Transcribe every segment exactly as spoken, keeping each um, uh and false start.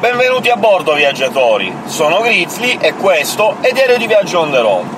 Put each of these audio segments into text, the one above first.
Benvenuti a bordo, viaggiatori! Sono Grizzly e questo è Diario di Viaggio on the road.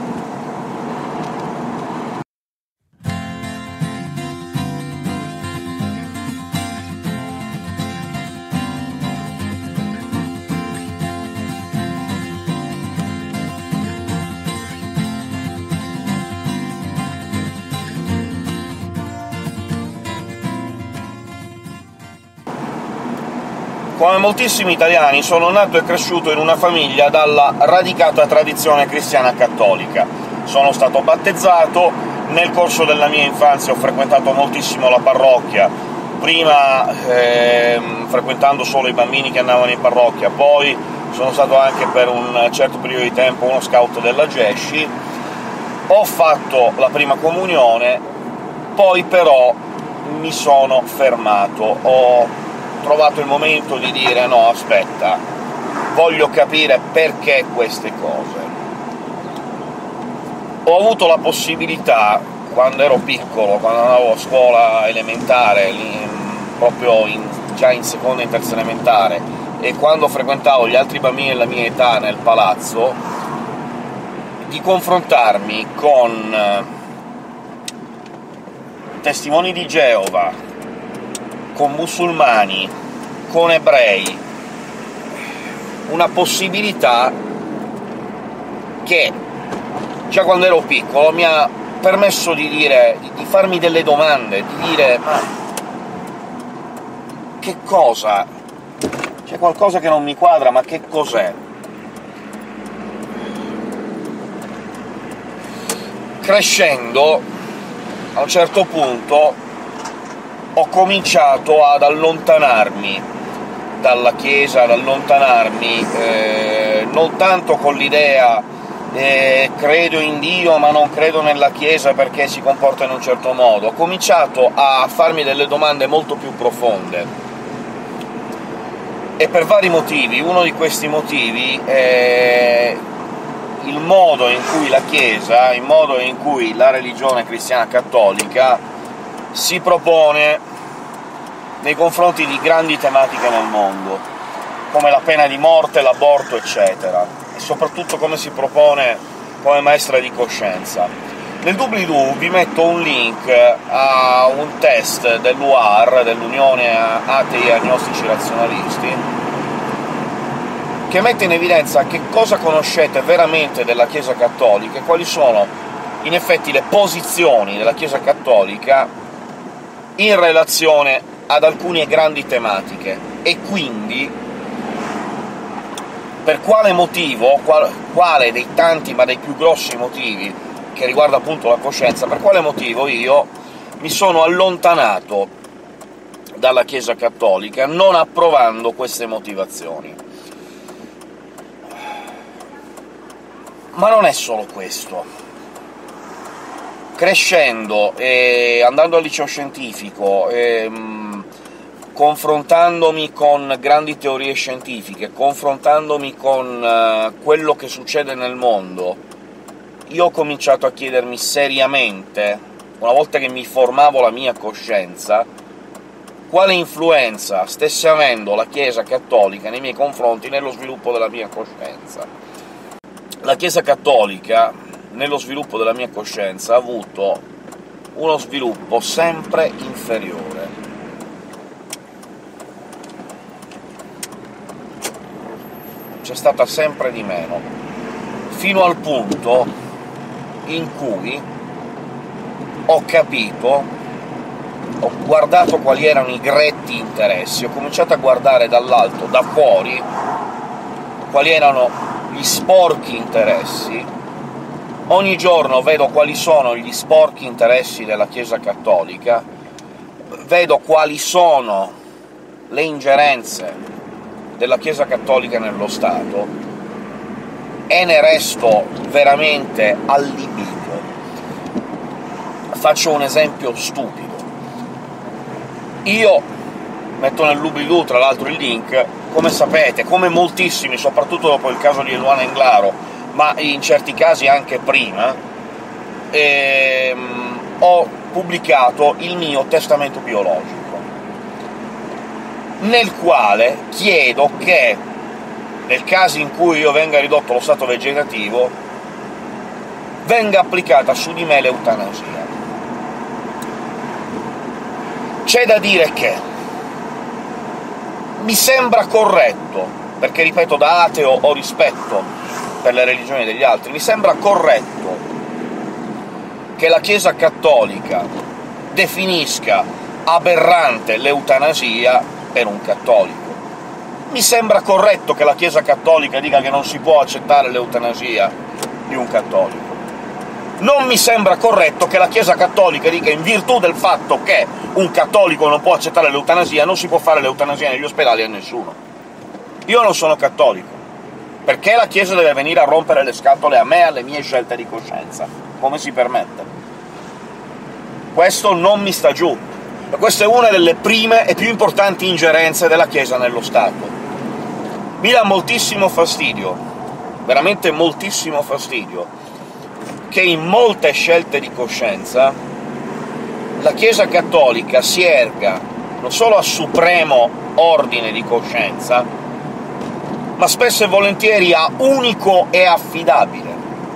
Come moltissimi italiani sono nato e cresciuto in una famiglia dalla radicata tradizione cristiana cattolica. Sono stato battezzato, nel corso della mia infanzia ho frequentato moltissimo la parrocchia, prima ehm, frequentando solo i bambini che andavano in parrocchia, poi sono stato anche per un certo periodo di tempo uno scout della Gesci, ho fatto la prima comunione, poi però mi sono fermato, ho trovato il momento di dire «no, aspetta, voglio capire perché queste cose». Ho avuto la possibilità, quando ero piccolo, quando andavo a scuola elementare, lì, proprio in, già in seconda e in terza elementare, e quando frequentavo gli altri bambini della mia età nel palazzo, di confrontarmi con testimoni di Geova, con musulmani, con ebrei, una possibilità che già quando ero piccolo mi ha permesso di dire, di farmi delle domande, di dire «ma che cosa? C'è qualcosa che non mi quadra, ma che cos'è?» Crescendo, a un certo punto, ho cominciato ad allontanarmi dalla Chiesa, ad allontanarmi eh, non tanto con l'idea eh, «credo in Dio, ma non credo nella Chiesa perché si comporta in un certo modo», ho cominciato a farmi delle domande molto più profonde, e per vari motivi. Uno di questi motivi è il modo in cui la Chiesa, il modo in cui la religione cristiana cattolica si propone nei confronti di grandi tematiche nel mondo, come la pena di morte, l'aborto, eccetera, e soprattutto come si propone come maestra di coscienza. Nel doobly-doo vi metto un link a un test dell'U A R, dell'Unione Atei Agnostici Razionalisti, che mette in evidenza che cosa conoscete veramente della Chiesa cattolica e quali sono, in effetti, le posizioni della Chiesa cattolica in relazione ad alcune grandi tematiche, e quindi per quale motivo, qual, quale dei tanti, ma dei più grossi motivi, che riguarda appunto la coscienza, per quale motivo io mi sono allontanato dalla Chiesa cattolica, non approvando queste motivazioni. Ma non è solo questo. Crescendo e andando al liceo scientifico, e, mh, confrontandomi con grandi teorie scientifiche, confrontandomi con uh, quello che succede nel mondo, io ho cominciato a chiedermi seriamente, una volta che mi formavo la mia coscienza, quale influenza stesse avendo la Chiesa cattolica nei miei confronti nello sviluppo della mia coscienza. La Chiesa cattolica nello sviluppo della mia coscienza ha avuto uno sviluppo sempre inferiore. C'è stata sempre di meno, fino al punto in cui ho capito, ho guardato quali erano i gretti interessi, ho cominciato a guardare dall'alto, da fuori, quali erano gli sporchi interessi. Ogni giorno vedo quali sono gli sporchi interessi della Chiesa cattolica, vedo quali sono le ingerenze della Chiesa cattolica nello Stato, e ne resto veramente allibito. Faccio un esempio stupido. Io metto nel doobly-doo, tra l'altro, il link, come sapete, come moltissimi, soprattutto dopo il caso di Eluana Englaro, ma in certi casi anche prima, ehm, ho pubblicato il mio testamento biologico. nel quale chiedo che, nel caso in cui io venga ridotto allo stato vegetativo, venga applicata su di me l'eutanasia. C'è da dire che mi sembra corretto, perché, ripeto, da ateo ho rispetto per le religioni degli altri, mi sembra corretto che la Chiesa cattolica definisca aberrante l'eutanasia per un cattolico. Mi sembra corretto che la Chiesa cattolica dica che non si può accettare l'eutanasia di un cattolico. Non mi sembra corretto che la Chiesa cattolica dica, in virtù del fatto che un cattolico non può accettare l'eutanasia, non si può fare l'eutanasia negli ospedali a nessuno. Io non sono cattolico. Perché la Chiesa deve venire a rompere le scatole a me e alle mie scelte di coscienza? Come si permette? Questo non mi sta giù. E questa è una delle prime e più importanti ingerenze della Chiesa nello Stato. Mi dà moltissimo fastidio, veramente moltissimo fastidio, che in molte scelte di coscienza la Chiesa cattolica si erga non solo a supremo ordine di coscienza, ma spesso e volentieri a unico e affidabile.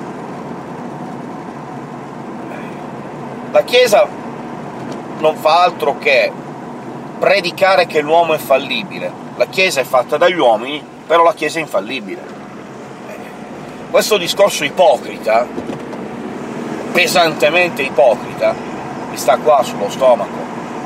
La Chiesa non fa altro che predicare che l'uomo è fallibile. La Chiesa è fatta dagli uomini, però la Chiesa è infallibile. Questo discorso ipocrita, pesantemente ipocrita, mi sta qua sullo stomaco.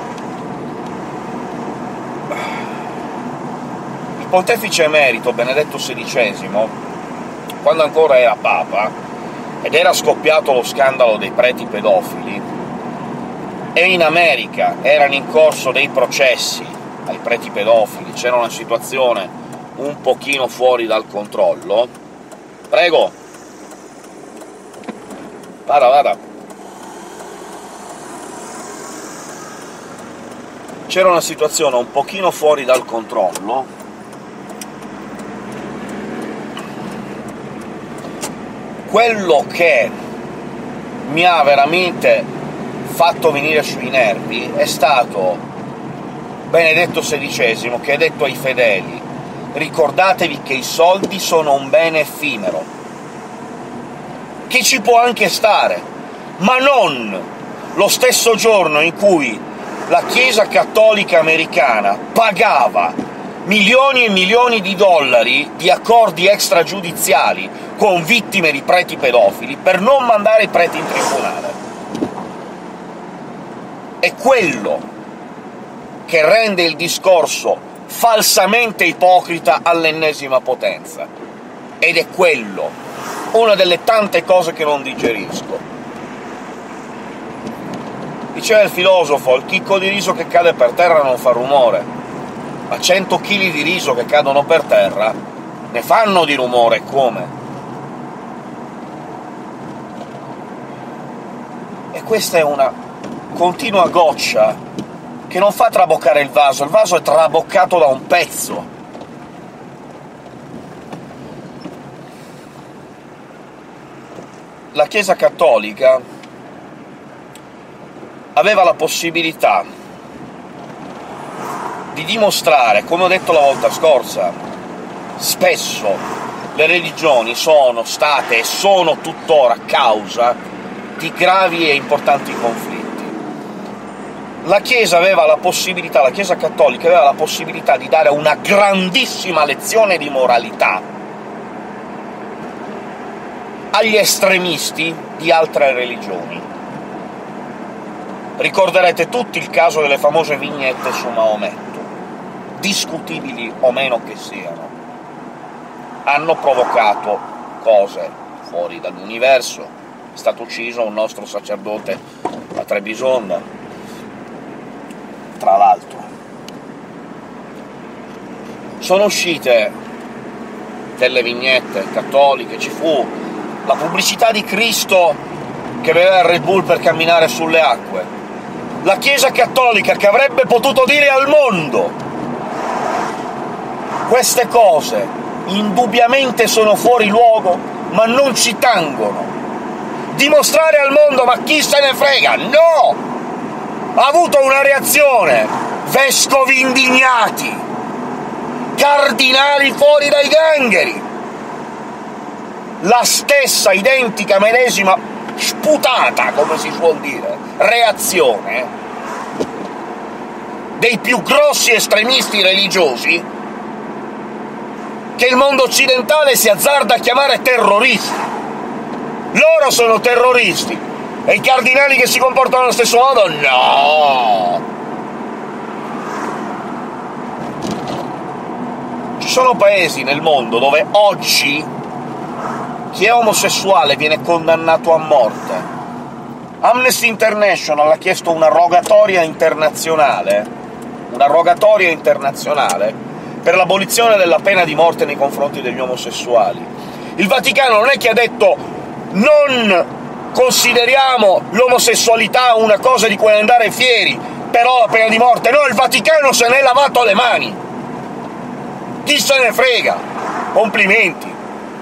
Il pontefice emerito Benedetto sedicesimo, quando ancora era Papa, ed era scoppiato lo scandalo dei preti pedofili, e in America erano in corso dei processi ai preti pedofili, c'era una situazione un pochino fuori dal controllo... Prego! Vada, vada! C'era una situazione un pochino fuori dal controllo, quello che mi ha veramente fatto venire sui nervi è stato Benedetto sedicesimo, che ha detto ai fedeli: ricordatevi che i soldi sono un bene effimero, che ci può anche stare, ma non lo stesso giorno in cui la Chiesa cattolica americana pagava milioni e milioni di dollari di accordi extragiudiziali con vittime di preti pedofili per non mandare i preti in tribunale. È quello che rende il discorso falsamente ipocrita all'ennesima potenza, ed è quello, una delle tante cose che non digerisco. Diceva il filosofo: il chicco di riso che cade per terra non fa rumore, ma cento chili di riso che cadono per terra ne fanno di rumore, come? E questa è una continua goccia che non fa traboccare il vaso, il vaso è traboccato da un pezzo. La Chiesa cattolica aveva la possibilità di dimostrare, come ho detto la volta scorsa, spesso le religioni sono state e sono tuttora causa di gravi e importanti conflitti. La Chiesa aveva la possibilità, la Chiesa cattolica aveva la possibilità di dare una grandissima lezione di moralità agli estremisti di altre religioni. Ricorderete tutti il caso delle famose vignette su Maometto, discutibili o meno che siano. Hanno provocato cose fuori dall'universo. È stato ucciso un nostro sacerdote a Trebisonda, tra l'altro. Sono uscite delle vignette cattoliche, ci fu la pubblicità di Cristo che beveva il Red Bull per camminare sulle acque, la Chiesa cattolica che avrebbe potuto dire al mondo: queste cose indubbiamente sono fuori luogo, ma non ci tangono. Dimostrare al mondo: ma chi se ne frega? No! Ha avuto una reazione! Vescovi indignati! cardinali fuori dai gangheri! La stessa, identica, medesima, sputata, come si suol dire, reazione dei più grossi estremisti religiosi che il mondo occidentale si azzarda a chiamare terroristi. Loro sono terroristi! E i cardinali che si comportano allo stesso modo? No! Ci sono paesi nel mondo dove oggi chi è omosessuale viene condannato a morte. Amnesty International ha chiesto una rogatoria internazionale, una rogatoria internazionale per l'abolizione della pena di morte nei confronti degli omosessuali. Il Vaticano non è che ha detto «non consideriamo l'omosessualità una cosa di cui andare fieri, però la pena di morte», no, il Vaticano se n'è lavato le mani! Chi se ne frega? Complimenti!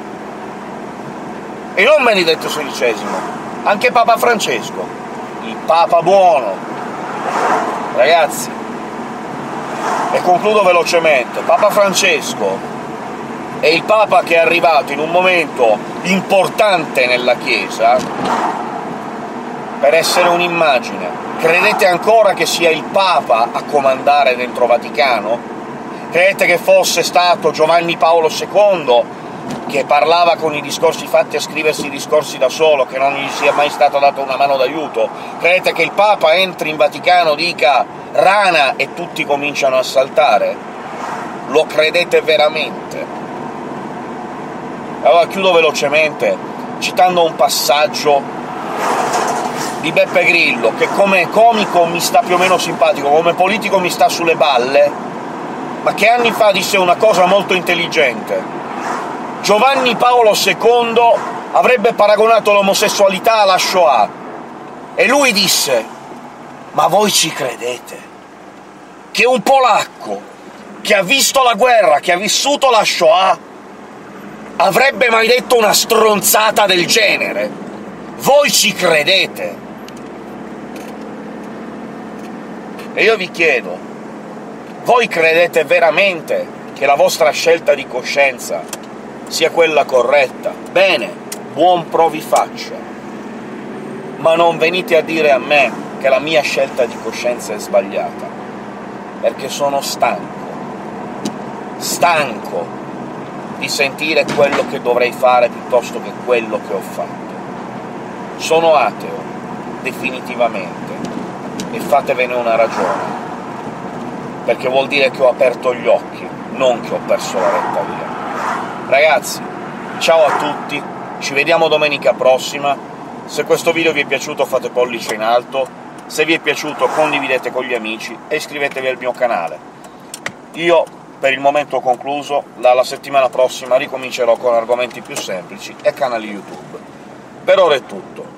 E non Benedetto sedicesimo, anche Papa Francesco, il Papa buono. Ragazzi, e concludo velocemente, Papa Francesco è il Papa che è arrivato in un momento importante nella Chiesa per essere un'immagine. Credete ancora che sia il Papa a comandare dentro Vaticano? Credete che fosse stato Giovanni Paolo secondo che parlava con i discorsi fatti a scriversi i discorsi da solo, che non gli sia mai stata data una mano d'aiuto? Credete che il Papa entri in Vaticano, dica «Rana» e tutti cominciano a saltare? Lo credete veramente? Allora chiudo velocemente citando un passaggio di Beppe Grillo, che come comico mi sta più o meno simpatico, come politico mi sta sulle balle, ma che anni fa disse una cosa molto intelligente. Giovanni Paolo secondo avrebbe paragonato l'omosessualità alla Shoah, e lui disse «Ma voi ci credete che un polacco che ha visto la guerra, che ha vissuto la Shoah, avrebbe mai detto una stronzata del genere? Voi ci credete?» E io vi chiedo, voi credete veramente che la vostra scelta di coscienza sia quella corretta? Bene, buon provifaccia, ma non venite a dire a me che la mia scelta di coscienza è sbagliata, perché sono stanco, stanco di sentire quello che dovrei fare piuttosto che quello che ho fatto. Sono ateo, definitivamente, e fatevene una ragione, perché vuol dire che ho aperto gli occhi, non che ho perso la retta via. Ragazzi, ciao a tutti, ci vediamo domenica prossima. Se questo video vi è piaciuto fate pollice in alto, se vi è piaciuto condividete con gli amici e iscrivetevi al mio canale. Io per il momento ho concluso, dalla settimana prossima ricomincerò con argomenti più semplici e canali YouTube. Per ora è tutto.